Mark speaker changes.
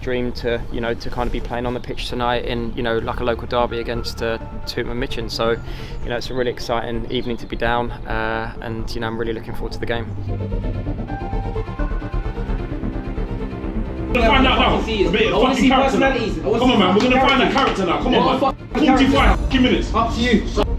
Speaker 1: dream to, you know, to kind of be playing on the pitch tonight in, you know, like a local derby against Tooting and Mitcham. So, you know, it's a really exciting evening to be down, and you know, I'm really looking forward to the game.
Speaker 2: We're gonna find out now. I want to see personalities. Come on, man. We're gonna find that character now. Come on, man. 45 minutes. Up to you.